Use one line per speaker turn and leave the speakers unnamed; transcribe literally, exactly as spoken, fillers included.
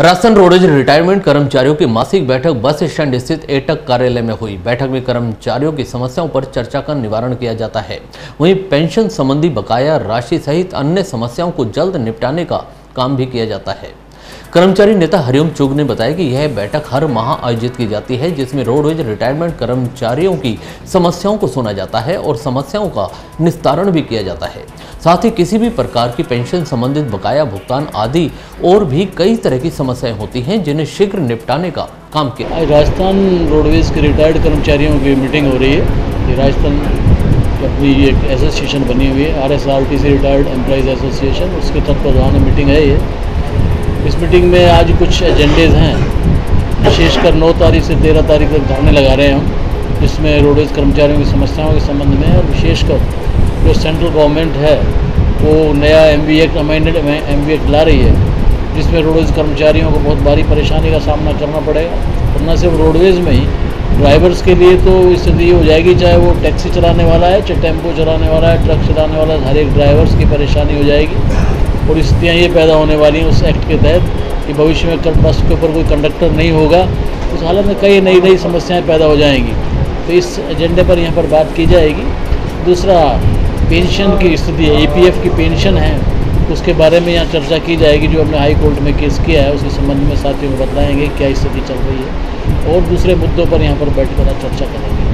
Rajasthan roadways retirement कर्मचारियों की मासिक बैठक बस स्टैंड स्थित एटक कार्यालय में हुई। बैठक में कर्मचारियों की समस्याओं पर चर्चा कर निवारण किया जाता है। वहीं पेंशन संबंधी बकाया राशि सहित अन्य समस्याओं को जल्द निपटाने का काम भी किया जाता है। कर्मचारी नेता हरिओम चुग ने बताया कि यह बैठक हर माह आयोजित की जाती है, जिसमें रोडवेज रिटायरमेंट कर्मचारियों की समस्याओं को सुना जाता है और समस्याओं का निस्तारण भी किया जाता है। साथ ही किसी भी प्रकार की पेंशन संबंधित बकाया भुगतान आदि और भी कई तरह की समस्याएं होती हैं, जिन्हें शीघ्र निपटाने का काम किया।
आज राजस्थान रोडवेज के रिटायर्ड कर्मचारियों की मीटिंग हो रही है। ये राजस्थान अपनी एक एसोसिएशन बनी हुई है, R S R T C retired employees association, उसके तत्वाधान में मीटिंग है। ये इस मीटिंग में आज कुछ एजेंडेज हैं, विशेषकर नौ तारीख से तेरह तारीख तक धरने लगा रहे हैं हम, जिसमें रोडवेज कर्मचारियों की समस्याओं के संबंध में और विशेषकर जो सेंट्रल गवर्नमेंट है वो नया M V act amended M V act ला रही है, जिसमें रोडवेज कर्मचारियों को बहुत भारी परेशानी का सामना करना पड़ेगा। और न सिर्फ रोडवेज में ही, ड्राइवर्स के लिए तो स्थिति ये हो जाएगी, चाहे वो टैक्सी चलाने वाला है, चाहे टेम्पो चलाने वाला है, ट्रक चलाने वाला है, हर एक ड्राइवर्स की परेशानी हो जाएगी। और स्थितियाँ ये पैदा होने वाली हैं उस एक्ट के तहत कि भविष्य में बस के ऊपर कोई कंडक्टर नहीं होगा, उस हालत में कई नई नई समस्याएं पैदा हो जाएंगी। तो इस एजेंडे पर यहाँ पर बात की जाएगी। दूसरा, पेंशन की स्थिति है, ई पी एफ की पेंशन है, उसके बारे में यहाँ चर्चा की जाएगी। जो हमने हाई कोर्ट में केस किया है उसके संबंध में साथियों को बताएंगे क्या स्थिति चल रही है, और दूसरे मुद्दों पर यहाँ पर बैठकर चर्चा करेंगे।